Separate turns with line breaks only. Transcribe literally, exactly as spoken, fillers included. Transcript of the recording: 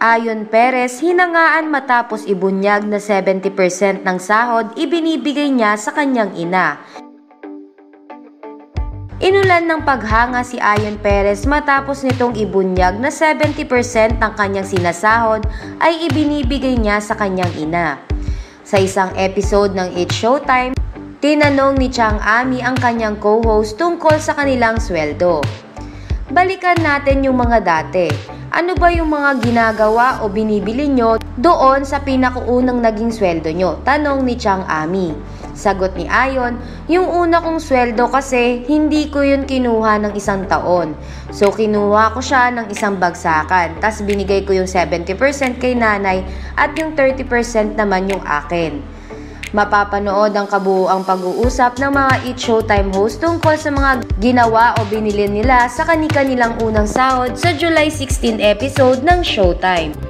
Ayon Perez, hinangaan matapos ibunyag na seventy percent ng sahod ibinibigay niya sa kanyang ina. Inulan ng paghanga si Ayon Perez matapos nitong ibunyag na seventy percent ng kanyang sinasahod ay ibinibigay niya sa kanyang ina. Sa isang episode ng It's Showtime, tinanong ni Chang Ami ang kanyang co-host tungkol sa kanilang sweldo. Balikan natin yung mga dati. Ano ba yung mga ginagawa o binibili nyo doon sa pinakaunang naging sweldo nyo? Tanong ni Chang Ami. Sagot ni Ayon, yung una kong sweldo kasi hindi ko yun kinuha ng isang taon. So kinuha ko siya ng isang bagsakan. Tas binigay ko yung seventy percent kay nanay at yung thirty percent naman yung akin. Mapapanood ang kabuuang pag-uusap ng mga It's Showtime host tungkol sa mga ginawa o binili nila sa kani-kanilang unang sahod sa July sixteenth episode ng Showtime.